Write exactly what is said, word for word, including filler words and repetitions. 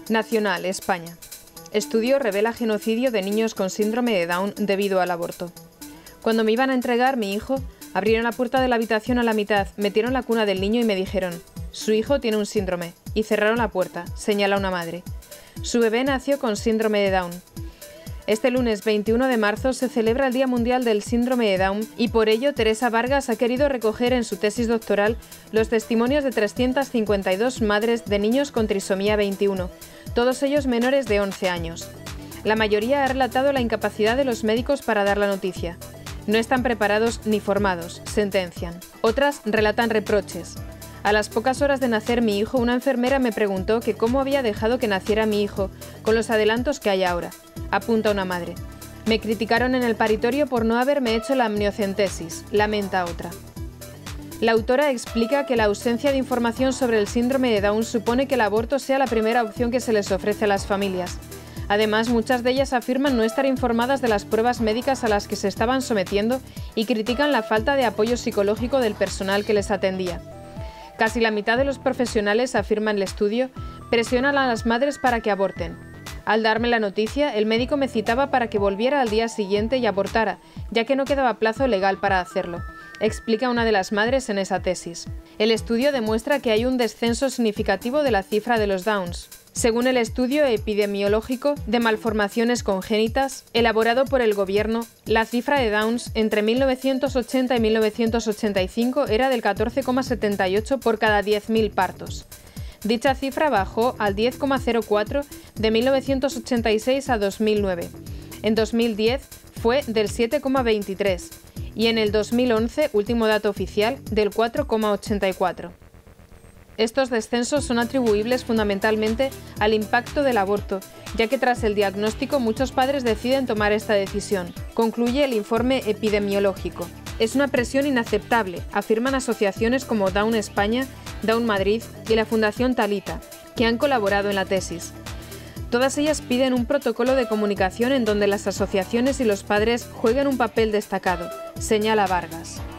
Nacional, España. Estudio revela genocidio de niños con síndrome de Down debido al aborto. Cuando me iban a entregar mi hijo, abrieron la puerta de la habitación a la mitad, metieron la cuna del niño y me dijeron: «Su hijo tiene un síndrome», y cerraron la puerta, señala una madre. Su bebé nació con síndrome de Down. Este lunes veintiuno de marzo se celebra el Día Mundial del Síndrome de Down y por ello Teresa Vargas ha querido recoger en su tesis doctoral los testimonios de trescientas cincuenta y dos madres de niños con trisomía veintiuno, todos ellos menores de once años. La mayoría ha relatado la incapacidad de los médicos para dar la noticia. No están preparados ni formados, sentencian. Otras relatan reproches. A las pocas horas de nacer mi hijo, una enfermera me preguntó que cómo había dejado que naciera mi hijo, con los adelantos que hay ahora, apunta una madre. Me criticaron en el paritorio por no haberme hecho la amniocentesis, lamenta otra. La autora explica que la ausencia de información sobre el síndrome de Down supone que el aborto sea la primera opción que se les ofrece a las familias. Además, muchas de ellas afirman no estar informadas de las pruebas médicas a las que se estaban sometiendo y critican la falta de apoyo psicológico del personal que les atendía. Casi la mitad de los profesionales, afirma el estudio, presionan a las madres para que aborten. Al darme la noticia, el médico me citaba para que volviera al día siguiente y abortara, ya que no quedaba plazo legal para hacerlo, explica una de las madres en esa tesis. El estudio demuestra que hay un descenso significativo de la cifra de los Downs. Según el estudio epidemiológico de malformaciones congénitas, elaborado por el Gobierno, la cifra de Downs entre mil novecientos ochenta y mil novecientos ochenta y cinco era del catorce coma setenta y ocho por cada diez mil partos. Dicha cifra bajó al diez coma cero cuatro de mil novecientos ochenta y seis a dos mil nueve. En dos mil diez fue del siete coma veintitrés y en el dos mil once, último dato oficial, del cuatro coma ochenta y cuatro. Estos descensos son atribuibles fundamentalmente al impacto del aborto, ya que tras el diagnóstico muchos padres deciden tomar esta decisión, concluye el informe epidemiológico. Es una presión inaceptable, afirman asociaciones como Down España, Down Madrid y la Fundación Talita, que han colaborado en la tesis. Todas ellas piden un protocolo de comunicación en donde las asociaciones y los padres jueguen un papel destacado, señala Vargas.